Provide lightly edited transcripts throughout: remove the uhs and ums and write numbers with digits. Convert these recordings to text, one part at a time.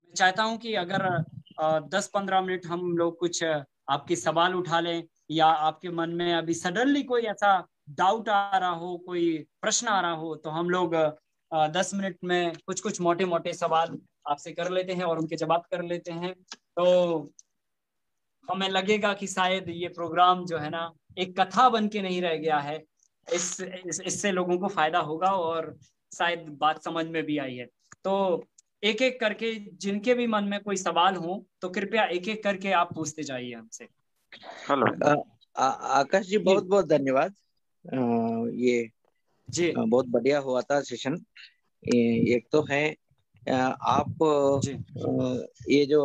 चाहता हूं कि अगर 10-15 मिनट हम लोग कुछ आपके सवाल उठा लें, या आपके मन में अभी सडनली कोई ऐसा डाउट आ रहा हो, कोई प्रश्न आ रहा हो, तो हम लोग 10 मिनट में कुछ कुछ मोटे मोटे सवाल आपसे कर लेते हैं और उनके जवाब कर लेते हैं। तो हमें लगेगा कि शायद ये प्रोग्राम जो है ना एक कथा बन के नहीं रह गया है। इससे लोगों को फायदा होगा और शायद बात समझ में भी आई है। तो एक एक करके जिनके भी मन में कोई सवाल हो तो कृपया एक एक करके आप पूछते जाइए हमसे। हेलो। आकाश जी, जी बहुत बहुत धन्यवाद। ये जी बहुत बढ़िया हुआ था सेशन। एक तो है आप जी ये जो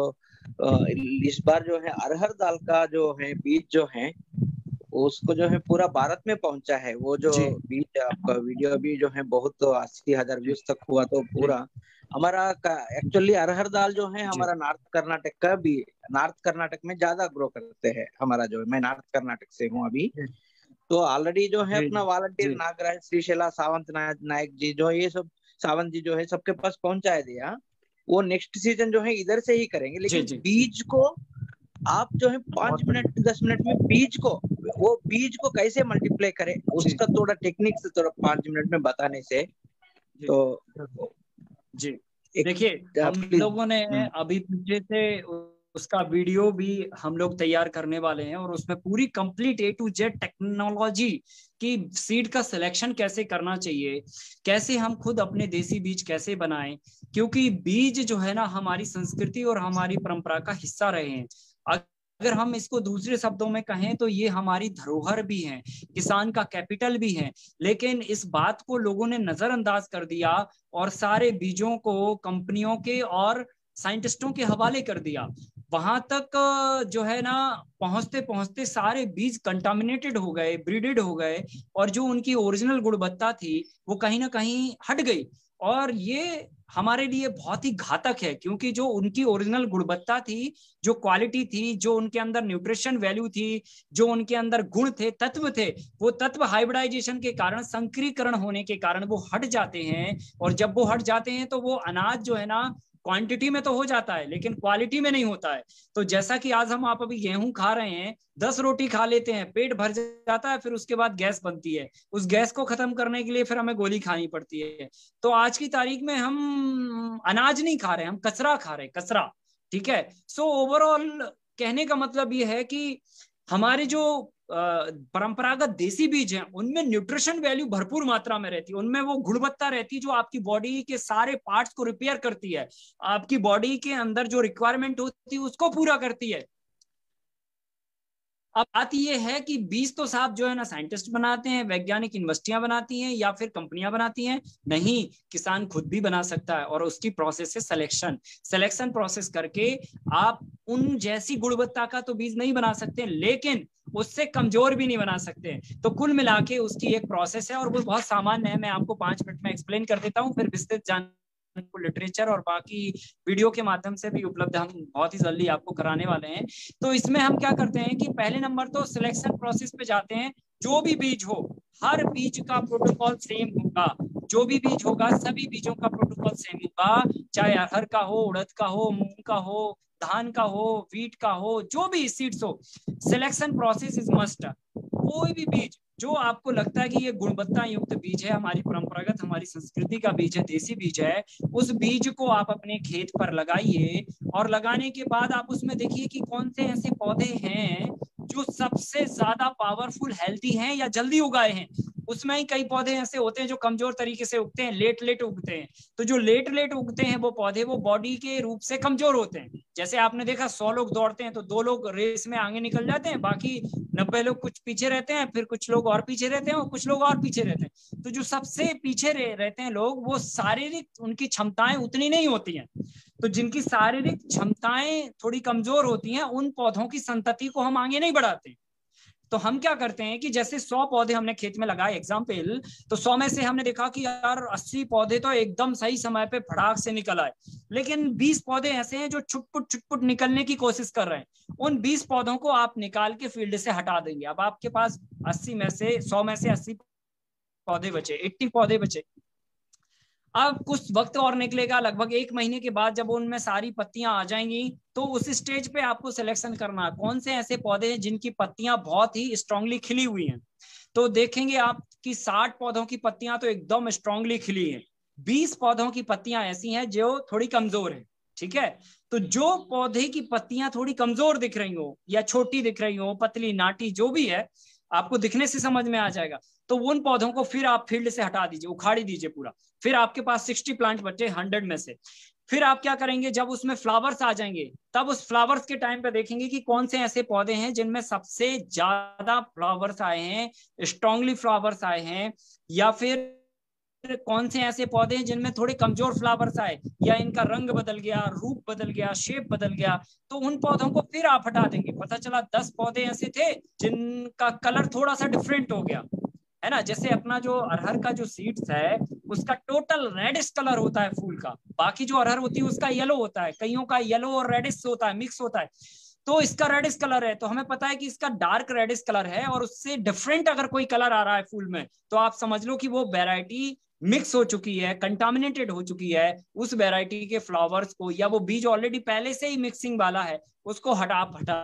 इस बार जो है अरहर दाल का जो है बीज जो है उसको जो है पूरा भारत में पहुंचा है। वो जो जी बीज आपका वीडियो भी जो है बहुत 80,000 जी व्यूज तक हुआ। तो जी पूरा हमारा एक्चुअली अरहर दाल जो है जी हमारा नॉर्थ कर्नाटक का भी, नॉर्थ कर्नाटक में ज्यादा ग्रो करते हैं। हमारा जो है, मैं नॉर्थ कर्नाटक से हूँ अभी। तो ऑलरेडी जो है जी अपना वॉलंटियर जी नागराज श्रीशैला सावंत नायक जी जो है, ये सब सावंत जी जो है सबके पास पहुंचाए दिया। वो नेक्स्ट सीजन जो है इधर से ही करेंगे, जी लेकिन जी बीज को आप जो है बहुत 5 मिनट बढ़िया। 10 मिनट में बीज को, वो बीज को कैसे मल्टीप्लाई करें जी उसका थोड़ा टेक्निक से थोड़ा 5 मिनट में बताने से। जी तो जी एक देखिए, हम प्लीज। लोगों ने अभी पीछे से उसका वीडियो भी हम लोग तैयार करने वाले हैं, और उसमें पूरी complete A to Z technology कि सीड का सिलेक्शन कैसे करना चाहिए, कैसे हम खुद अपने देसी बीज कैसे बनाएं, क्योंकि बीज जो है ना हमारी संस्कृति और हमारी परंपरा का हिस्सा रहे हैं। अगर हम इसको दूसरे शब्दों में कहें तो ये हमारी धरोहर भी है, किसान का कैपिटल भी है। लेकिन इस बात को लोगों ने नजरअंदाज कर दिया और सारे बीजों को कंपनियों के और साइंटिस्टों के हवाले कर दिया। वहां तक जो है ना पहुंचते पहुंचते सारे बीज कंटामिनेटेड हो गए, ब्रीडेड हो गए, और जो उनकी ओरिजिनल गुणवत्ता थी वो कहीं ना कहीं हट गई। और ये हमारे लिए बहुत ही घातक है, क्योंकि जो उनकी ओरिजिनल गुणवत्ता थी, जो क्वालिटी थी, जो उनके अंदर न्यूट्रिशन वैल्यू थी, जो उनके अंदर गुण थे, तत्व थे, वो तत्व हाइब्रिडाइजेशन के कारण, संकरीकरण होने के कारण वो हट जाते हैं। और जब वो हट जाते हैं तो वो अनाज जो है ना क्वांटिटी में तो हो जाता है लेकिन क्वालिटी में नहीं होता है। तो जैसा कि आज हम आप अभी गेहूं खा रहे हैं, 10 रोटी खा लेते हैं, पेट भर जाता है, फिर उसके बाद गैस बनती है, उस गैस को खत्म करने के लिए फिर हमें गोली खानी पड़ती है। तो आज की तारीख में हम अनाज नहीं खा रहे, हम कचरा खा रहे हैं, कचरा। ठीक है। सो ओवरऑल कहने का मतलब ये है कि हमारे जो परंपरागत देसी बीज हैं उनमें न्यूट्रिशन वैल्यू भरपूर मात्रा में रहती है, उनमें वो गुणवत्ता रहती है जो आपकी बॉडी के सारे पार्ट्स को रिपेयर करती है, आपकी बॉडी के अंदर जो रिक्वायरमेंट होती है उसको पूरा करती है। अब बात यह है कि बीज तो साहब जो है ना साइंटिस्ट बनाते हैं, वैज्ञानिक यूनिवर्सिटियां बनाती हैं या फिर कंपनियां बनाती हैं। नहीं, किसान खुद भी बना सकता है, और उसकी प्रोसेस है सिलेक्शन। सिलेक्शन प्रोसेस करके आप उन जैसी गुणवत्ता का तो बीज नहीं बना सकते, लेकिन उससे कमजोर भी नहीं बना सकते। तो कुल मिला के उसकी एक प्रोसेस है और वो बहुत सामान्य है। मैं आपको 5 मिनट में एक्सप्लेन कर देता हूँ, फिर विस्तृत जान को लिटरेचर और बाकी वीडियो के माध्यम से भी उपलब्ध हम बहुत ही जल्दी आपको कराने वाले हैं। तो इसमें हम क्या करते हैं कि पहले नंबर तो सिलेक्शन प्रोसेस पे जाते हैं। जो भी बीज हो, हर बीज का प्रोटोकॉल सेम होगा। जो भी बीज होगा सभी बीजों का प्रोटोकॉल सेम होगा, चाहे अरहर का हो, उड़द का हो, मूंग का हो, धान का हो, वीट का हो, जो भी सीड्स हो, सिलेक्शन प्रोसेस इज मस्ट। कोई भी बीज जो आपको लगता है कि ये गुणवत्ता युक्त बीज है, हमारी परंपरागत हमारी संस्कृति का बीज है, देसी बीज है, उस बीज को आप अपने खेत पर लगाइए। और लगाने के बाद आप उसमें देखिए कि कौन से ऐसे पौधे हैं जो सबसे ज्यादा पावरफुल, हेल्थी हैं या जल्दी उगाए हैं। उसमें ही कई पौधे ऐसे होते हैं जो कमजोर तरीके से उगते हैं, लेट लेट उगते हैं। तो जो लेट लेट उगते हैं वो पौधे, वो बॉडी के रूप से कमजोर होते हैं। जैसे आपने देखा 100 लोग दौड़ते हैं तो 2 लोग रेस में आगे निकल जाते हैं, बाकी 90 लोग कुछ पीछे रहते हैं, फिर कुछ लोग और पीछे रहते हैं और कुछ लोग और पीछे रहते हैं। तो जो सबसे पीछे रहते हैं लोग, वो शारीरिक उनकी क्षमताएं उतनी नहीं होती हैं। तो जिनकी शारीरिक क्षमताएं थोड़ी कमजोर होती हैं, उन पौधों की संतति को हम आगे नहीं बढ़ाते। तो हम क्या करते हैं कि जैसे 100 पौधे हमने खेत में लगाए एग्जाम्पल, तो 100 में से हमने देखा कि यार 80 पौधे तो एकदम सही समय पे फटाक से निकल आए, लेकिन 20 पौधे ऐसे हैं जो छुटपुट निकलने की कोशिश कर रहे हैं। उन 20 पौधों को आप निकाल के फील्ड से हटा देंगे। अब आपके पास 80 में से 100 में से 80 पौधे बचे, 80 पौधे बचे। अब कुछ वक्त और निकलेगा, लगभग 1 महीने के बाद जब उनमें सारी पत्तियां आ जाएंगी तो उस स्टेज पे आपको सिलेक्शन करना है कौन से ऐसे पौधे हैं जिनकी पत्तियां बहुत ही स्ट्रांगली खिली हुई हैं। तो देखेंगे आप कि 60 पौधों की पत्तियां तो एकदम स्ट्रांगली खिली हैं, 20 पौधों की पत्तियां ऐसी हैं जो थोड़ी कमजोर है। ठीक है, तो जो पौधे की पत्तियां थोड़ी कमजोर दिख रही हो या छोटी दिख रही हो, पतली नाटी जो भी है, आपको दिखने से समझ में आ जाएगा, तो उन पौधों को फिर आप फील्ड से हटा दीजिए, उखाड़ी दीजिए पूरा। फिर आपके पास 60 प्लांट बचे 100 में से। फिर आप क्या करेंगे, जब उसमें फ्लावर्स आ जाएंगे तब उस फ्लावर्स के टाइम पे देखेंगे कि कौन से ऐसे पौधे हैं जिनमें सबसे ज्यादा फ्लावर्स आए हैं, स्ट्रांगली फ्लावर्स आए हैं, या फिर कौन से ऐसे पौधे हैं जिनमें थोड़े कमजोर फ्लावर्स आए, या इनका रंग बदल गया, रूप बदल गया, शेप बदल गया, तो उन पौधों को फिर आप हटा देंगे। पता चला 10 पौधे ऐसे थे जिनका कलर थोड़ा सा डिफरेंट हो गया, है ना। जैसे अपना जो अरहर का जो सीड्स है उसका टोटल रेडिश कलर होता है फूल का, बाकी जो अरहर होती है उसका येलो होता है, कईयों का येलो और रेडिश होता है, मिक्स होता है। तो इसका रेडिश कलर है, तो हमें पता है कि इसका डार्क रेडिश कलर है, और उससे डिफरेंट अगर कोई कलर आ रहा है फूल में तो आप समझ लो कि वो वेराइटी मिक्स हो चुकी है, कंटामिनेटेड हो चुकी है। उस वेराइटी के फ्लावर्स को, या वो बीज ऑलरेडी पहले से ही मिक्सिंग वाला है, उसको हटा हटा।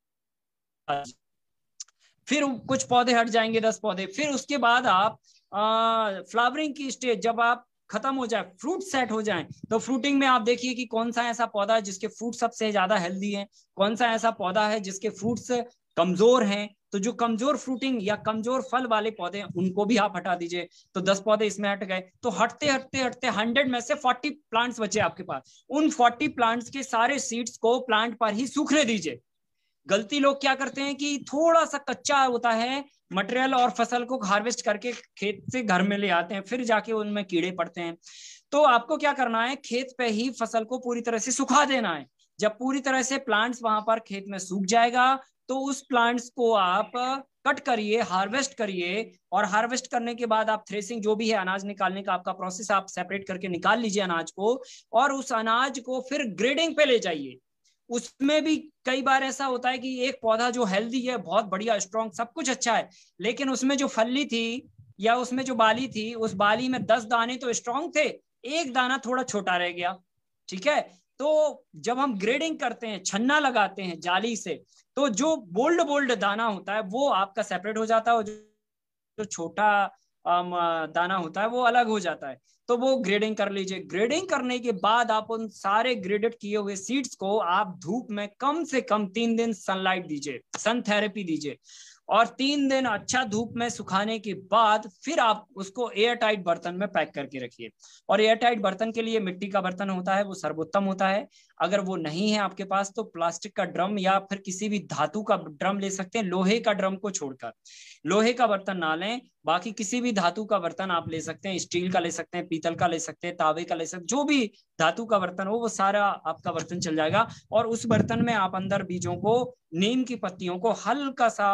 फिर कुछ पौधे हट जाएंगे, 10 पौधे। फिर उसके बाद आप फ्लावरिंग की स्टेज जब आप खत्म हो जाए, फ्रूट सेट हो जाए, तो फ्रूटिंग में आप देखिए कि कौन सा ऐसा पौधा है जिसके फ्रूट सबसे ज्यादा हेल्दी है, कौन सा ऐसा पौधा है जिसके फ्रूट्स कमजोर हैं। तो जो कमजोर फ्रूटिंग या कमजोर फल वाले पौधे हैं उनको भी आप हटा दीजिए। तो 10 पौधे इसमें हट गए, तो हटते हटते हटते 100 में से 40 प्लांट्स बचे आपके पास। उन 40 प्लांट्स के सारे सीड्स को प्लांट पर ही सूखने दीजिए। गलती लोग क्या करते हैं कि थोड़ा सा कच्चा होता है मटेरियल और फसल को हार्वेस्ट करके खेत से घर में ले आते हैं, फिर जाके उनमें कीड़े पड़ते हैं। तो आपको क्या करना है, खेत पे ही फसल को पूरी तरह से सुखा देना है। जब पूरी तरह से प्लांट्स वहां पर खेत में सूख जाएगा तो उस प्लांट्स को आप कट करिए, हार्वेस्ट करिए, और हार्वेस्ट करने के बाद आप थ्रेसिंग जो भी है अनाज निकालने का आपका प्रोसेस, आप सेपरेट करके निकाल लीजिए अनाज को, और उस अनाज को फिर ग्रेडिंग पे ले जाइए। उसमें भी कई बार ऐसा होता है कि एक पौधा जो हेल्दी है, बहुत बढ़िया स्ट्रॉन्ग सब कुछ अच्छा है, लेकिन उसमें जो फल्ली थी या उसमें जो बाली थी, उस बाली में 10 दाने तो स्ट्रॉन्ग थे, एक दाना थोड़ा छोटा रह गया। ठीक है, तो जब हम ग्रेडिंग करते हैं, छन्ना लगाते हैं जाली से, तो जो बोल्ड बोल्ड दाना होता है वो आपका सेपरेट हो जाता है, और जो छोटा दाना होता है वो अलग हो जाता है। तो वो ग्रेडिंग कर लीजिए। ग्रेडिंग करने के बाद आप उन सारे ग्रेडेड किए हुए सीड्स को आप धूप में कम से कम 3 दिन सनलाइट दीजिए, सन थेरेपी दीजिए, और 3 दिन अच्छा धूप में सुखाने के बाद फिर आप उसको एयर टाइट बर्तन में पैक करके रखिए। और एयर टाइट बर्तन के लिए मिट्टी का बर्तन होता है, वो सर्वोत्तम होता है। अगर वो नहीं है आपके पास तो प्लास्टिक का ड्रम या फिर किसी भी धातु का ड्रम ले सकते हैं, लोहे का ड्रम को छोड़कर। लोहे का बर्तन ना लें, बाकी किसी भी धातु का बर्तन आप ले सकते हैं, स्टील का ले सकते हैं, पीतल का ले सकते हैं, तावे का ले सकते हैं, जो भी धातु का बर्तन हो वो सारा आपका बर्तन चल जाएगा। और उस बर्तन में आप अंदर बीजों को, नीम की पत्तियों को हल्का सा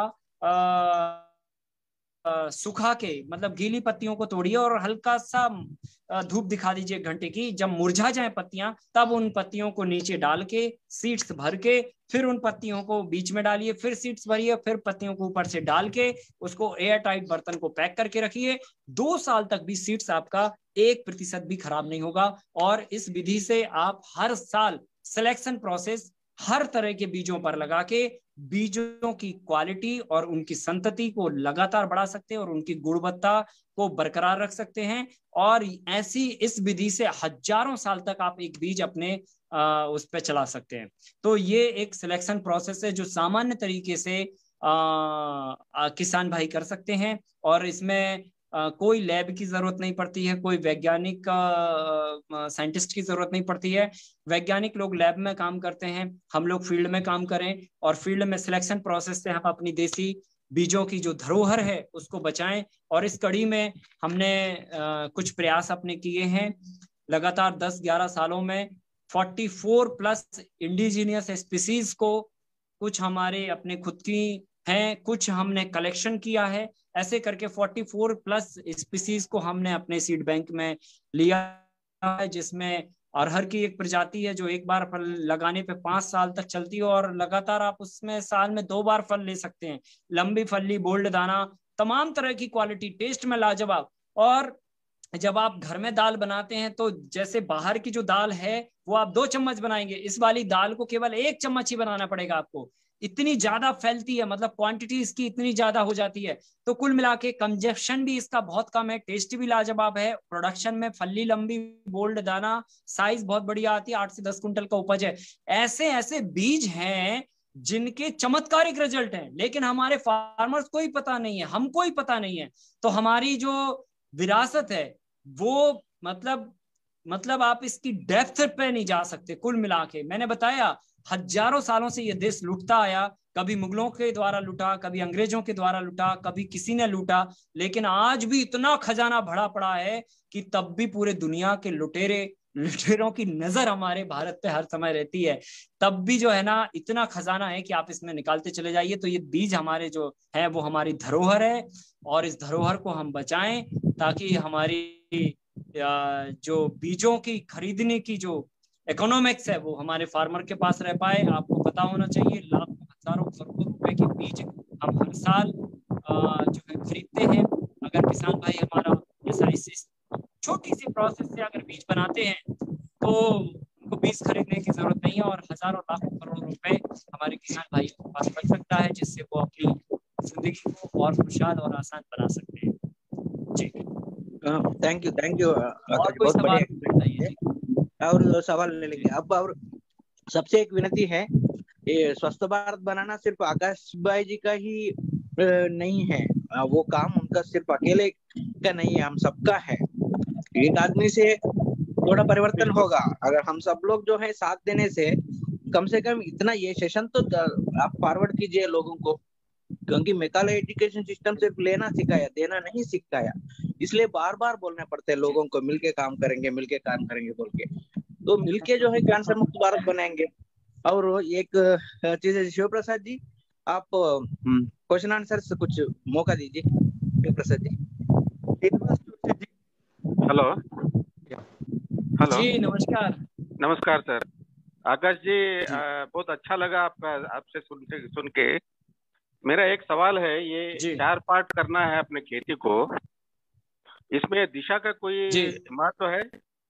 सुखा के, मतलब गीली पत्तियों को तोड़िए और हल्का सा धूप दिखा दीजिए घंटे की। जब मुरझा जाए पत्तियां तब उन पत्तियों को नीचे डाल के सीड्स भर के, फिर उन पत्तियों को बीच में डालिए, फिर सीड्स भरिए, फिर पत्तियों को ऊपर से डाल के उसको एयर टाइट बर्तन को पैक करके रखिए। 2 साल तक भी सीड्स आपका 1% भी खराब नहीं होगा। और इस विधि से आप हर साल सिलेक्शन प्रोसेस हर तरह के बीजों पर लगा के बीजों की क्वालिटी और उनकी संतति को लगातार बढ़ा सकते हैं और उनकी गुणवत्ता को बरकरार रख सकते हैं। और ऐसी इस विधि से हजारों साल तक आप एक बीज अपने उस पर चला सकते हैं। तो ये एक सिलेक्शन प्रोसेस है जो सामान्य तरीके से किसान भाई कर सकते हैं, और इसमें कोई लैब की जरूरत नहीं पड़ती है, कोई वैज्ञानिक साइंटिस्ट की जरूरत नहीं पड़ती है। वैज्ञानिक लोग लैब में काम करते हैं, हम लोग फील्ड में काम करें, और फील्ड में सिलेक्शन प्रोसेस से हम अपनी देसी बीजों की जो धरोहर है उसको बचाएं। और इस कड़ी में हमने कुछ प्रयास अपने किए हैं। लगातार 10-11 सालों में 44+ इंडिजीनियस स्पीसीज को, कुछ हमारे अपने खुद की हैं, कुछ हमने कलेक्शन किया है, ऐसे करके 44+ स्पीसीज को हमने अपने सीड बैंक में लिया है। जिसमें अरहर की एक प्रजाति है जो एक बार फल लगाने पे 5 साल तक चलती है, और लगातार आप उसमें साल में 2 बार फल ले सकते हैं। लंबी फली, बोल्ड दाना, तमाम तरह की क्वालिटी, टेस्ट में लाजवाब। और जब आप घर में दाल बनाते हैं तो जैसे बाहर की जो दाल है वो आप 2 चम्मच बनाएंगे, इस वाली दाल को केवल 1 चम्मच ही बनाना पड़ेगा आपको। इतनी ज्यादा फैलती है, मतलब क्वांटिटी इसकी इतनी ज्यादा हो जाती है। तो कुल मिला के कंजप्शन भी इसका बहुत कम है, टेस्ट भी लाजवाब है, प्रोडक्शन में फली लंबी बोल्ड दाना, साइज बहुत बढ़िया आती है, 8 से 10 कुंटल का उपज है। ऐसे ऐसे बीज हैं जिनके चमत्कारिक रिजल्ट हैं, लेकिन हमारे फार्मर्स को ही पता नहीं है, हमको ही पता नहीं है। तो हमारी जो विरासत है वो मतलब आप इसकी डेप्थ पे नहीं जा सकते। कुल मिला के मैंने बताया, हजारों सालों से ये देश लुटता आया, कभी मुगलों के द्वारा लूटा, कभी अंग्रेजों के द्वारा लूटा, कभी किसी ने लूटा, लेकिन आज भी इतना खजाना भरा पड़ा है कि तब भी पूरे दुनिया के लुटेरों की नजर हमारे भारत पे हर समय रहती है। तब भी जो है ना, इतना खजाना है कि आप इसमें निकालते चले जाइए। तो ये बीज हमारे जो है वो हमारी धरोहर है, और इस धरोहर को हम बचाएं, ताकि हमारी जो बीजों की खरीदने की जो इकोनॉमिक्स है वो हमारे फार्मर के पास रह पाए। आपको पता होना चाहिए, लाखों हजारों करोड़ों रुपए के बीज हम हर साल जो है खरीदते हैं। अगर किसान भाई हमारा ऐसा इस छोटी सी प्रोसेस से अगर बीज बनाते हैं तो उनको बीज खरीदने की जरूरत नहीं है, और हजारों लाखों करोड़ों रुपए हमारे किसान भाइयों के पास बच सकता है, जिससे वो अपनी जिंदगी को और खुशहाल और आसान बना सकते हैं। जी थैंक यू और कोई बहुत सवाल बढ़िया। और सवाल ले लेंगे अब। और सबसे एक विनती है, ये स्वस्थ भारत बनाना सिर्फ आकाश भाई जी का ही नहीं है, वो काम उनका सिर्फ अकेले का नहीं है, हम सबका है। एक आदमी से थोड़ा परिवर्तन होगा, अगर हम सब लोग जो है साथ देने से कम इतना ये सेशन तो आप फॉरवर्ड कीजिए लोगों को, क्योंकि मेघालय एजुकेशन सिस्टम सिर्फ लेना सिखाया, देना नहीं सिखाया। इसलिए बार बार बोलना पड़ता है लोगों को, मिलके काम करेंगे बोल के। तो मिलके जो है कैंसर मुक्त भारत बनाएंगे। और एक चीज है, शिव प्रसाद जी, आप क्वेश्चन आंसर से कुछ मौका दीजिए। शिव प्रसाद जी। हेलो जी नमस्कार। नमस्कार सर। आकाश जी, बहुत अच्छा लगा आपसे सुन के। मेरा एक सवाल है, ये 4 पार्ट करना है अपने खेती को, इसमें दिशा का कोई महत्व है?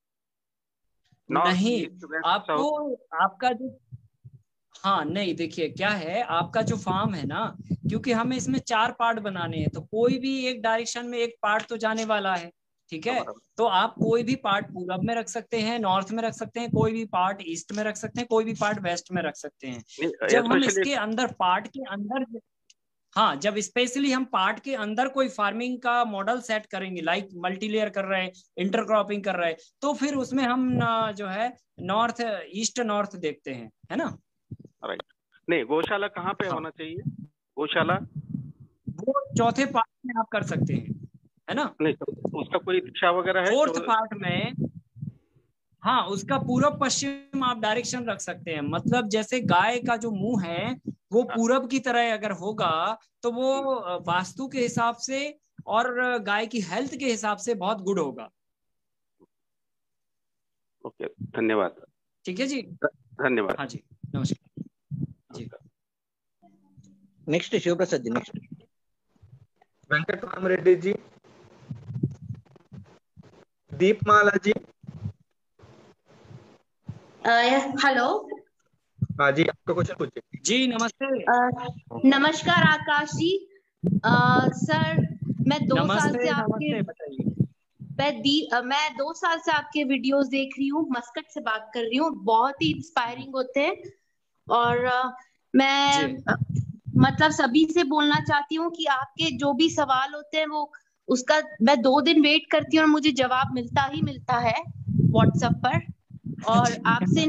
नहीं, आपको आपका जो नहीं, देखिए क्या है, आपका जो फार्म है ना, क्योंकि हमें इसमें 4 पार्ट बनाने हैं, तो कोई भी एक डायरेक्शन में एक पार्ट तो जाने वाला है, ठीक है। तो आप कोई भी पार्ट पूरब में रख सकते हैं, नॉर्थ में रख सकते हैं, कोई भी पार्ट ईस्ट में रख सकते हैं, कोई भी पार्ट वेस्ट में रख सकते हैं। जब हम इसके अंदर पार्ट के अंदर जब स्पेशली हम पार्ट के अंदर कोई फार्मिंग का मॉडल सेट करेंगे, लाइक मल्टीलेयर कर रहे हैं, इंटरक्रॉपिंग कर रहे हैं, तो फिर उसमें हम जो है नॉर्थ ईस्ट नॉर्थ देखते हैं, है ना। राइट। नहीं, गौशाला कहाँ पे होना चाहिए? गौशाला वो चौथे पार्ट में आप कर सकते हैं, है ना। नहीं तो उसका कोई दिशा वगैरह है? 4th पार्ट में उसका पूरब पश्चिम आप डायरेक्शन रख सकते हैं। मतलब जैसे गाय का जो मुंह है वो पूरब की तरह अगर होगा तो वो वास्तु के हिसाब से और गाय की हेल्थ के हिसाब से बहुत गुड होगा। ओके, धन्यवाद। ठीक है जी, धन्यवाद। हाँ जी, नमस्कार जी। Next Shiv Prasad ji. Next Venkat Ram Reddy ji, Deepmala ji. Hello. हाँ जी, आपका क्वेश्चन पूछिए। जी नमस्ते। नमस्कार आकाश जी। सर मैं 2 साल से मैं 2 साल से आपके वीडियोस देख रही हूँ, मस्कट से बात कर रही हूँ, बहुत ही इंस्पायरिंग होते हैं। और मैं मतलब सभी से बोलना चाहती हूँ कि आपके जो भी सवाल होते हैं वो उसका मैं 2 दिन वेट करती हूँ और मुझे जवाब मिलता ही मिलता है व्हाट्सएप पर। और आपसे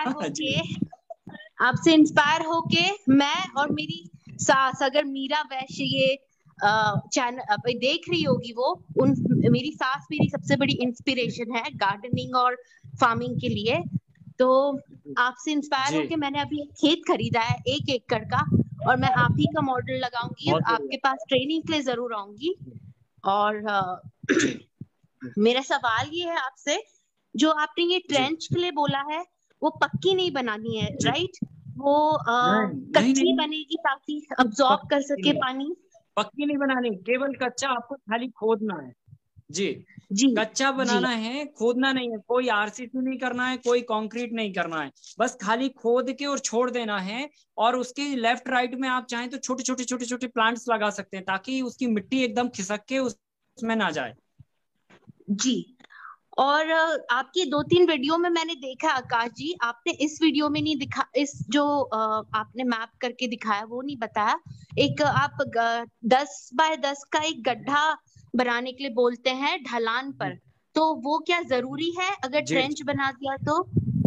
इंस्पायर होके मैं और मेरी सास, अगर मीरा वैश्य ये चैनल देख रही होगी, मेरी सास मेरी सबसे बड़ी इंस्पिरेशन है गार्डनिंग और फार्मिंग के लिए। तो आपसे इंस्पायर होके मैंने अभी एक खेत खरीदा है 1 एकड़ का, और मैं आप ही का मॉडल लगाऊंगी और आपके पास ट्रेनिंग के लिए जरूर आऊंगी। और मेरा सवाल ये है आपसे, जो आपने ये ट्रेंच के लिए बोला है वो पक्की नहीं बनानी है, राइट? वो कच्ची बनेगी ताकि अब्सॉर्ब कर सके पानी। पक्की नहीं बनानी, केवल कच्चा, आपको खाली खोदना है। जी जी कच्चा बनाना है, खोदना नहीं है, कोई आरसीसी नहीं करना है, कोई कंक्रीट नहीं करना है, बस खाली खोद के और छोड़ देना है। और उसके लेफ्ट राइट में आप चाहें तो छोटे छोटे छोटे छोटे प्लांट्स लगा सकते हैं, ताकि उसकी मिट्टी एकदम खिसक के उसमें ना जाए। जी। और आपकी 2-3 वीडियो में मैंने देखा आकाश जी, आपने इस वीडियो में नहीं दिखा, इस जो आपने मैप करके दिखाया वो नहीं बताया। एक आप 10 बाय 10 का एक गड्ढा बनाने के लिए बोलते हैं ढलान पर, तो वो क्या जरूरी है अगर ट्रेंच बना दिया तो?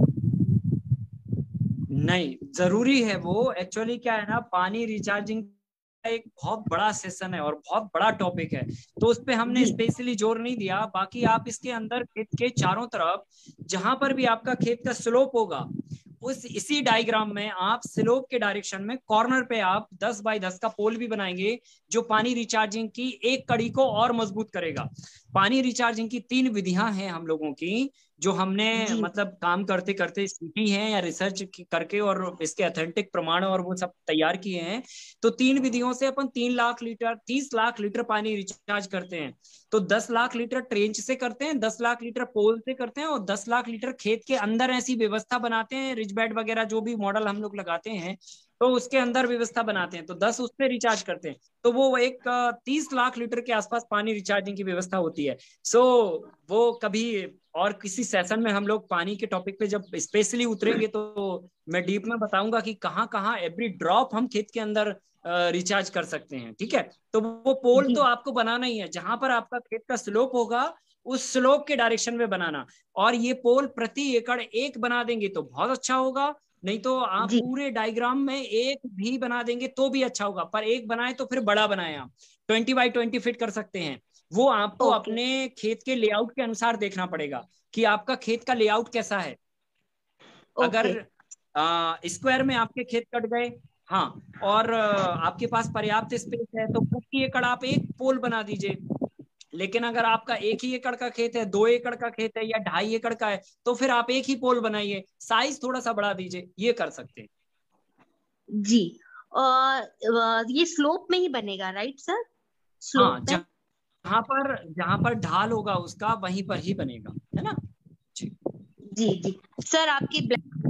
नहीं जरूरी है वो। एक्चुअली क्या है ना, पानी रिचार्जिंग एक बहुत बड़ा सेशन है और बहुत बड़ा टॉपिक है, तो उस पे हमने स्पेशली जोर नहीं दिया। बाकी आप इसके अंदर खेत के चारों तरफ जहां पर भी आपका खेत का स्लोप होगा, उस इसी डायग्राम में आप स्लोप के डायरेक्शन में कॉर्नर पे आप 10 बाय 10 का पोल भी बनाएंगे, जो पानी रिचार्जिंग की एक कड़ी को और मजबूत करेगा। पानी रिचार्जिंग की 3 विधियां हैं हम लोगों की, जो हमने मतलब काम करते करते सीखी हैं या रिसर्च करके और इसके ऑथेंटिक प्रमाण और वो सब तैयार किए हैं। तो 3 विधियों से अपन 3 लाख लीटर 30 लाख लीटर पानी रिचार्ज करते हैं। तो 10 लाख लीटर ट्रेंच से करते हैं, 10 लाख लीटर पोल से करते हैं, और 10 लाख लीटर खेत के अंदर ऐसी व्यवस्था बनाते हैं, रिच बेड वगैरह जो भी मॉडल हम लोग लगाते हैं तो उसके अंदर व्यवस्था बनाते हैं, तो 10 उस पर रिचार्ज करते हैं। तो वो एक 30 लाख लीटर के आसपास पानी रिचार्जिंग की व्यवस्था होती है। सो वो कभी और किसी सेशन में हम लोग पानी के टॉपिक पे जब स्पेशली उतरेंगे तो मैं डीप में बताऊंगा कि कहाँ कहाँ एवरी ड्रॉप हम खेत के अंदर रिचार्ज कर सकते हैं। ठीक है, तो वो पोल तो आपको बनाना ही है, जहां पर आपका खेत का स्लोप होगा उस स्लोप के डायरेक्शन में बनाना। और ये पोल प्रति एकड़ एक बना देंगे तो बहुत अच्छा होगा, नहीं तो आप पूरे डायग्राम में एक भी बना देंगे तो भी अच्छा होगा, पर एक बनाए तो फिर बड़ा बनाए। आप 20 बाई 20 फिट कर सकते हैं। वो आपको अपने खेत के लेआउट के अनुसार देखना पड़ेगा कि आपका खेत का लेआउट कैसा है। अगर स्क्वायर में आपके खेत कट गए, हाँ, और आपके पास पर्याप्त स्पेस है तो प्रति एकड़ आप एक पोल बना दीजिए। लेकिन अगर आपका 1 ही एकड़ का खेत है, 2 एकड़ का खेत है या 2.5 एकड़ का है, तो फिर आप एक ही पोल बनाइए, साइज थोड़ा सा बढ़ा दीजिए, ये कर सकते हैं। जी। ये स्लोप में ही बनेगा राइट सर? हाँ, जहां पर ढाल होगा उसका वहीं पर ही बनेगा, है ना? जी जी जी सर। आपकी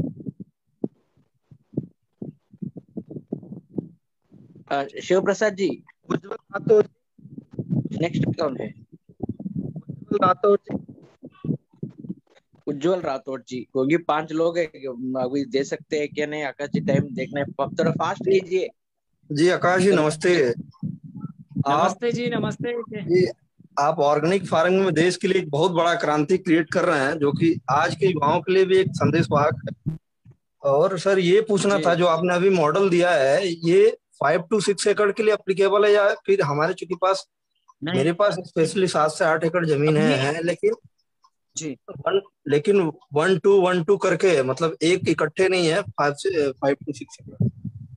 शिव प्रसाद जी, उज्जवल राठौर, नेक्स्ट कौन है? उज्जवल राठौर जी। उज्जवल राठौर जी, क्योंकि 5 लोग है, अभी दे सकते हैं क्या नहीं? आकाश जी टाइम देखना है, थोड़ा फास्ट कीजिए। जी आकाश जी नमस्ते। नमस्ते जी, नमस्ते जी। आप ऑर्गेनिक फार्मिंग में देश के लिए एक बहुत बड़ा क्रांति क्रिएट कर रहे हैं, जो कि आज के युवाओं के लिए भी एक संदेश वाहक है। और सर ये पूछना था, जो आपने अभी मॉडल दिया है, ये 5 to 6 एकड़ के लिए अप्लीकेबल है, या फिर हमारे चूंकि पास मेरे पास स्पेशली 7 से 8 एकड़ जमीन है, लेकिन जी लेकिन 1 to 1 2 करके, मतलब एक इकट्ठे नहीं है, 5 to 6 एकड़,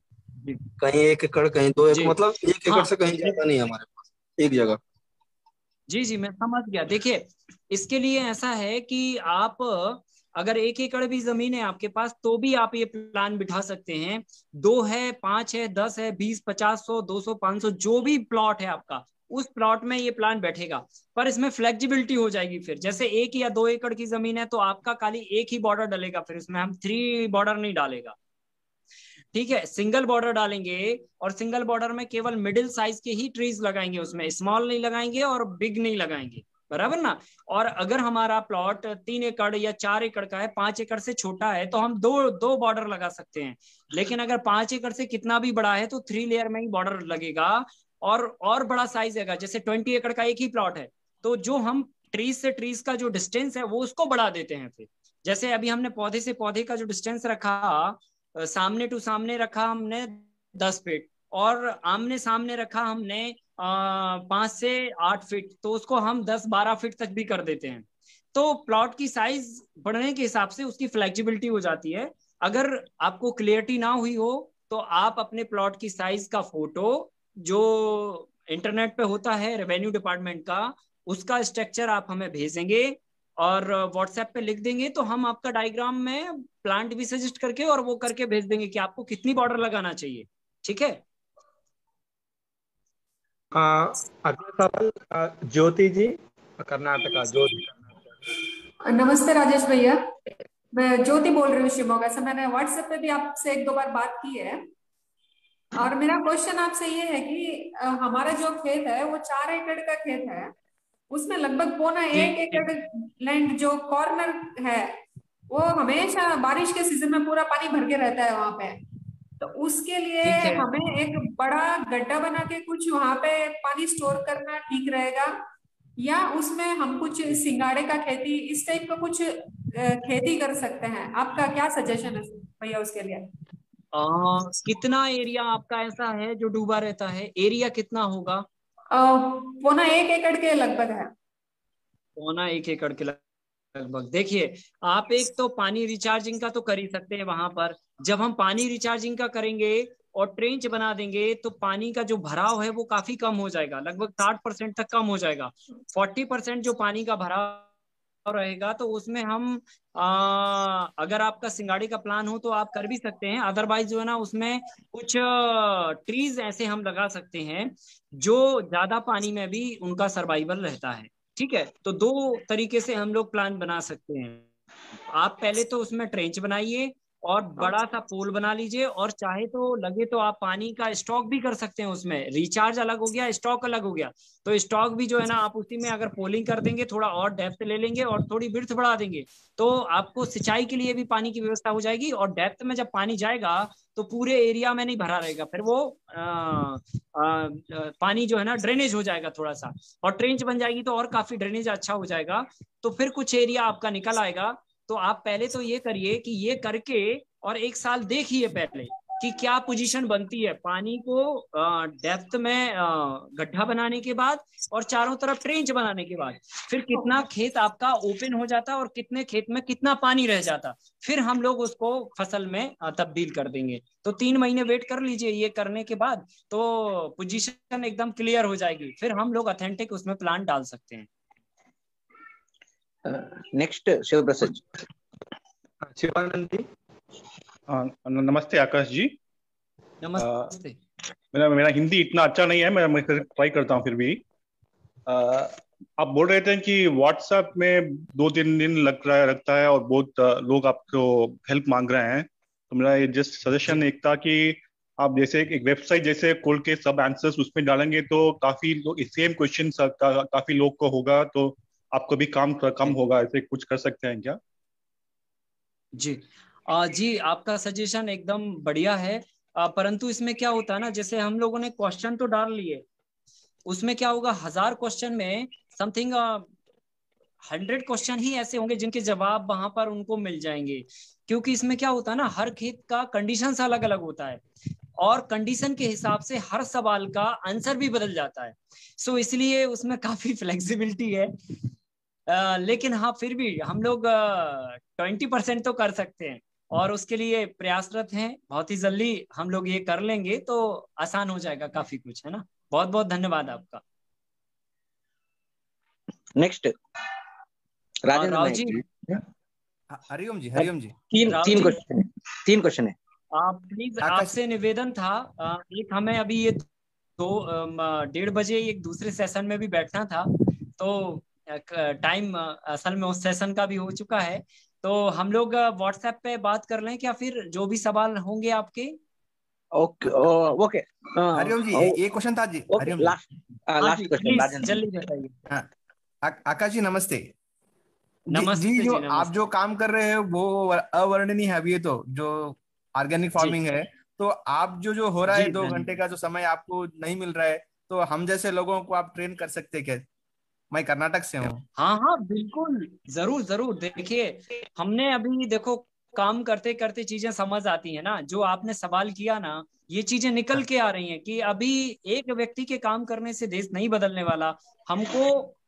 कहीं 1 एकड़ कहीं 2 एकड़, मतलब 1 एकड़ से कहीं ज्यादा नहीं है हमारे पास एक जगह। जी जी मैं समझ गया। देखिए, इसके लिए ऐसा है कि आप अगर 1 एकड़ भी जमीन है आपके पास तो भी आप ये प्लान बिठा सकते हैं। 2 है, 5 है, 10 है, 20, 50, 100, 200, 500 जो भी प्लॉट है आपका, उस प्लॉट में ये प्लान बैठेगा। पर इसमें फ्लेक्सिबिलिटी हो जाएगी। फिर जैसे 1 या 2 एकड़ की जमीन है तो आपका खाली एक ही बॉर्डर डलेगा, फिर इसमें हम 3 बॉर्डर नहीं डालेगा। ठीक है, सिंगल बॉर्डर डालेंगे, और सिंगल बॉर्डर में केवल मिडिल साइज के ही ट्रीज लगाएंगे, उसमें स्मॉल नहीं लगाएंगे और बिग नहीं लगाएंगे, बराबर ना? और अगर हमारा प्लॉट 3 एकड़ या 4 एकड़ का है, 5 एकड़ से छोटा है, तो हम दो बॉर्डर लगा सकते हैं। लेकिन अगर 5 एकड़ से कितना भी बड़ा है तो 3 लेयर में ही बॉर्डर लगेगा। और बड़ा साइज है, जैसे 20 एकड़ का एक ही प्लॉट है तो जो हम ट्रीज से ट्रीज का जो डिस्टेंस है वो उसको बढ़ा देते हैं। फिर जैसे अभी हमने पौधे से पौधे का जो डिस्टेंस रखा, सामने टू सामने रखा हमने 10 फीट, और आमने सामने रखा हमने 5 से 8 फीट, तो उसको हम 10-12 फीट तक भी कर देते हैं। तो प्लॉट की साइज बढ़ने के हिसाब से उसकी फ्लेक्सिबिलिटी हो जाती है। अगर आपको क्लियरिटी ना हुई हो तो आप अपने प्लॉट की साइज का फोटो जो इंटरनेट पे होता है रेवेन्यू डिपार्टमेंट का, उसका स्ट्रक्चर आप हमें भेजेंगे और व्हाट्सएप पे लिख देंगे, तो हम आपका डायग्राम में प्लांट भी सजेस्ट करके और वो करके भेज देंगे कि आपको कितनी बॉर्डर लगाना चाहिए। ठीक है। अगला सवाल ज्योति जी। कर्नाटका, ज्योति। नमस्ते राजेश भैया, मैं ज्योति बोल रही हूँ शिवमोगा से। मैंने व्हाट्सएप पे भी आपसे 1-2 बार बात की है और मेरा क्वेश्चन आपसे ये है कि हमारा जो खेत है वो 4 एकड़ का खेत है, उसमें लगभग 1.25 एकड़ लैंड जो कॉर्नर है वो हमेशा बारिश के सीजन में पूरा पानी भर के रहता है वहां पे। तो उसके लिए हमें एक बड़ा गड्ढा बना के कुछ वहां पे पानी स्टोर करना ठीक रहेगा, या उसमें हम कुछ सिंगाड़े का खेती इस टाइप का कुछ खेती कर सकते हैं? आपका क्या सजेशन है भैया उसके लिए? कितना एरिया आपका ऐसा है जो डूबा रहता है? एरिया कितना होगा? 1.25 एकड़ के लगभग है। 1.25 एकड़ के लगभग। देखिए, आप एक तो पानी रिचार्जिंग का तो कर ही सकते हैं वहां पर। जब हम पानी रिचार्जिंग का करेंगे और ट्रेंच बना देंगे तो पानी का जो भराव है वो काफी कम हो जाएगा, लगभग 60% तक कम हो जाएगा। 40% जो पानी का भराव रहेगा तो उसमें हम अगर आपका सिंगाड़ी का प्लान हो तो आप कर भी सकते हैं। अदरवाइज जो है ना, उसमें कुछ ट्रीज ऐसे हम लगा सकते हैं जो ज्यादा पानी में भी उनका सर्वाइवल रहता है। ठीक है, तो 2 तरीके से हम लोग प्लान बना सकते हैं। आप पहले तो उसमें ट्रेंच बनाइए और बड़ा सा पोल बना लीजिए, और चाहे तो लगे तो आप पानी का स्टॉक भी कर सकते हैं। उसमें रिचार्ज अलग हो गया, स्टॉक अलग हो गया। तो स्टॉक भी जो है ना, आप उसी में अगर पोलिंग कर देंगे, थोड़ा और डेप्थ ले लेंगे और थोड़ी विड्थ बढ़ा देंगे, तो आपको सिंचाई के लिए भी पानी की व्यवस्था हो जाएगी। और डेप्थ में जब पानी जाएगा तो पूरे एरिया में नहीं भरा रहेगा, फिर वो पानी जो है ना ड्रेनेज हो जाएगा थोड़ा सा, और ट्रेंच बन जाएगी तो और काफी ड्रेनेज अच्छा हो जाएगा। तो फिर कुछ एरिया आपका निकल आएगा। तो आप पहले तो ये करिए कि ये करके और 1 साल देखिए पहले कि क्या पोजीशन बनती है पानी को डेप्थ में गड्ढा बनाने के बाद और चारों तरफ ट्रेंच बनाने के बाद, फिर कितना खेत आपका ओपन हो जाता और कितने खेत में कितना पानी रह जाता, फिर हम लोग उसको फसल में तब्दील कर देंगे। तो 3 महीने वेट कर लीजिए, ये करने के बाद तो पोजीशन एकदम क्लियर हो जाएगी, फिर हम लोग ऑथेंटिक उसमें प्लांट डाल सकते हैं। नेक्स्ट शिवप्रसाद। शिवानंद जी। नमस्ते आकाश जी। नमस्ते। मेरा हिंदी इतना अच्छा नहीं है, मैं ट्राई करता हूँ फिर भी। आप बोल रहे थे कि व्हाट्सएप में 2-3 दिन लगता है और बहुत लोग आपको हेल्प मांग रहे हैं। तो मेरा ये जस्ट सजेशन एक था कि आप जैसे एक वेबसाइट जैसे खोल के सब आंसर्स उसमें डालेंगे तो काफी लोग सेम क्वेश्चन काफी लोग को होगा, तो आपको भी काम कम होगा। ऐसे कुछ कर सकते हैं क्या? जी जी, आपका सजेशन एकदम बढ़िया है। परंतु इसमें क्या होता है ना, जैसे हम लोगों ने क्वेश्चन तो डाल लिए, उसमें क्या होगा, 1000 क्वेश्चन में समथिंग 100 क्वेश्चन ही ऐसे होंगे जिनके जवाब वहां पर उनको मिल जाएंगे। क्योंकि इसमें क्या होता है ना, हर खेत का कंडीशन अलग अलग होता है और कंडीशन के हिसाब से हर सवाल का आंसर भी बदल जाता है। सो इसलिए उसमें काफी फ्लेक्सिबिलिटी है। लेकिन हाँ, फिर भी हम लोग 20% तो कर सकते हैं और उसके लिए प्रयासरत हैं। बहुत ही जल्दी हम लोग ये कर लेंगे तो आसान हो जाएगा काफी कुछ, है ना। बहुत बहुत धन्यवाद आपका। नेक्स्ट राजेंद्र राव नायक जी। हरिओम जी। हरिओम जी। तीन क्वेश्चन है। प्लीज आपसे निवेदन था, एक हमें अभी ये 1:30 बजे एक दूसरे सेशन में भी बैठना था, तो टाइम असल में उस सेशन का भी हो चुका है। तो हम लोग व्हाट्सएप पे बात कर लें क्या, फिर जो भी सवाल होंगे आपके? Okay okay. हरिओम जी, ये क्वेश्चन था जी। हरिओम जी, लास्ट क्वेश्चन जल्दी बताइए। आकाश जी नमस्ते। नमस्ते जी, जो नमस्ते। आप जो काम कर रहे हैं वो अवर्णनीय है। अभी ये तो जो ऑर्गेनिक फार्मिंग है, तो आप जो हो रहा है 2 घंटे का जो समय आपको नहीं मिल रहा है, तो हम जैसे लोगों को आप ट्रेन कर सकते हैं क्या? मैं कर्नाटक से हूँ। हाँ हाँ बिल्कुल, जरूर जरूर। देखिए, हमने अभी देखो काम करते करते चीजें समझ आती है ना। जो आपने सवाल किया ना, ये चीजें निकल के आ रही हैं कि अभी एक व्यक्ति के काम करने से देश नहीं बदलने वाला। हमको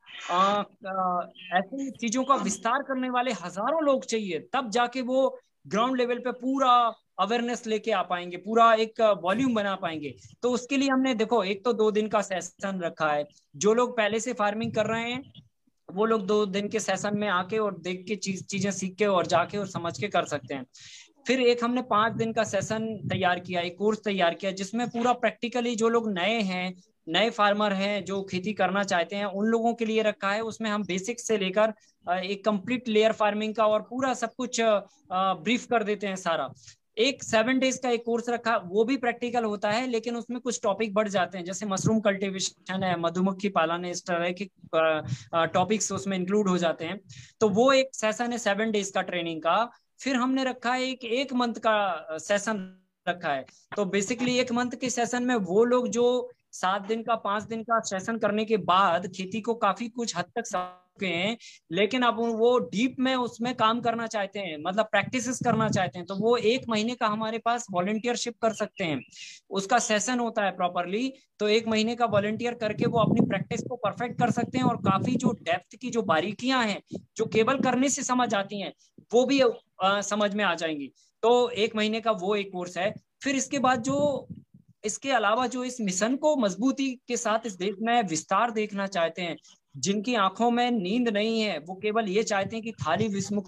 ऐसी चीजों का विस्तार करने वाले हजारों लोग चाहिए, तब जाके वो ग्राउंड लेवल पे पूरा अवेयरनेस लेके आ पाएंगे, पूरा एक वॉल्यूम बना पाएंगे। तो उसके लिए हमने देखो, एक तो 2 दिन का सेशन रखा है। जो लोग पहले से फार्मिंग कर रहे हैं वो लोग 2 दिन के सेशन में आके और देख के चीजें सीख के और जाके और समझ के कर सकते हैं। फिर एक हमने 5 दिन का सेशन तैयार किया, एक कोर्स तैयार किया जिसमें पूरा प्रैक्टिकली जो लोग नए हैं नए फार्मर हैं जो खेती करना चाहते हैं उन लोगों के लिए रखा है। उसमें हम बेसिक से लेकर एक कंप्लीट लेयर फार्मिंग का और पूरा सब कुछ ब्रीफ कर देते हैं सारा। एक 7 डेज का एक कोर्स रखा, वो भी प्रैक्टिकल होता है, लेकिन उसमें कुछ टॉपिक बढ़ जाते हैं, जैसे मशरूम कल्टीवेशन है, मधुमक्खी पालन है, इस तरह के टॉपिक्स उसमें इंक्लूड हो जाते हैं। तो वो एक सेशन है 7 डेज का ट्रेनिंग का। फिर हमने रखा है एक मंथ का सेशन रखा है। तो बेसिकली 1 मंथ के सेशन में वो लोग जो 7 दिन का 5 दिन का सेशन करने के बाद खेती को काफी कुछ हद तक समझ हैं, लेकिन अब वो डीप में उसमें काम करना चाहते हैं, मतलब प्रैक्टिसेस करना चाहते हैं, तो वो 1 महीने का हमारे पास वॉलंटियरशिप कर सकते हैं। उसका सेशन होता है प्रॉपरली, तो 1 महीने का वॉलंटियर करके वो अपनी प्रैक्टिस को परफेक्ट कर सकते हैं और काफी जो डेप्थ की जो बारीकियां हैं जो केवल करने से समझ आती हैं वो भी समझ में आ जाएंगी। तो 1 महीने का वो एक कोर्स है। फिर इसके बाद जो इसके अलावा जो इस मिशन को मजबूती के साथ इस देश में विस्तार देखना चाहते हैं, जिनकी आंखों में नींद नहीं है, वो केवल ये चाहते हैं कि थाली विषमुक्त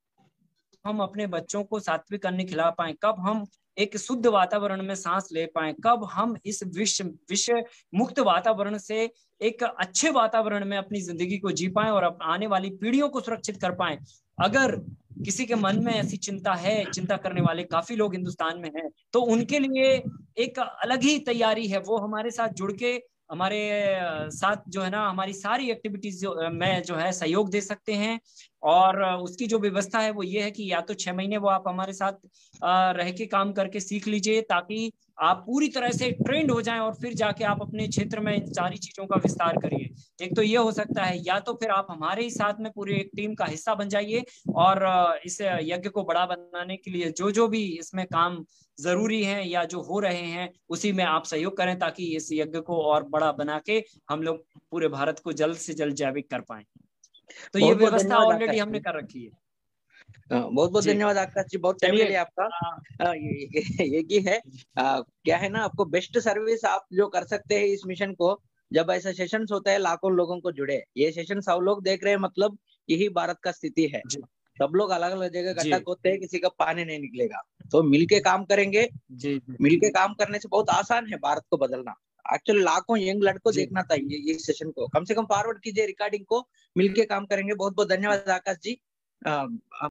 हम अपने बच्चों को सात्विक अन्न खिला पाए, कब हम एक शुद्ध वातावरण में सांस ले पाए, कब हम इस विषय मुक्त वातावरण से एक अच्छे वातावरण में अपनी जिंदगी को जी पाए और आने वाली पीढ़ियों को सुरक्षित कर पाए। अगर किसी के मन में ऐसी चिंता है, चिंता करने वाले काफी लोग हिंदुस्तान में हैं, तो उनके लिए एक अलग ही तैयारी है। वो हमारे साथ जुड़ के हमारे साथ जो है ना हमारी सारी एक्टिविटीज में जो है सहयोग दे सकते हैं। और उसकी जो व्यवस्था है वो ये है कि या तो 6 महीने वो आप हमारे साथ रह के काम करके सीख लीजिए, ताकि आप पूरी तरह से ट्रेंड हो जाएं और फिर जाके आप अपने क्षेत्र में इन सारी चीजों का विस्तार करिए। एक तो ये हो सकता है, या तो फिर आप हमारे ही साथ में पूरी एक टीम का हिस्सा बन जाइए और इस यज्ञ को बड़ा बनाने के लिए जो भी इसमें काम जरूरी है या जो हो रहे हैं उसी में आप सहयोग करें, ताकि इस यज्ञ को और बड़ा बना के हम लोग पूरे भारत को जल्द से जल्द जैविक कर पाए। तो ये व्यवस्था ऑलरेडी हमने कर रखी है। बहुत बहुत धन्यवाद आकाश जी, बहुत टाइम लिया आपका। ये है क्या है ना, आपको बेस्ट सर्विस आप जो कर सकते हैं इस मिशन को, जब ऐसा सेशन होता है लाखों लोगों को जुड़े, ये सेशन सब लोग देख रहे हैं, मतलब यही भारत का स्थिति है। सब लोग अलग अलग जगह इकट्ठा होते हैं, किसी का पानी नहीं निकलेगा। तो मिलके काम करेंगे, मिलके काम करने से बहुत आसान है भारत को बदलना। एक्चुअली लाखों यंग लड़कों देखना चाहिए ये सेशन को, कम से कम फॉरवर्ड कीजिए रिकॉर्डिंग को, मिलके काम करेंगे। बहुत बहुत धन्यवाद आकाश जी।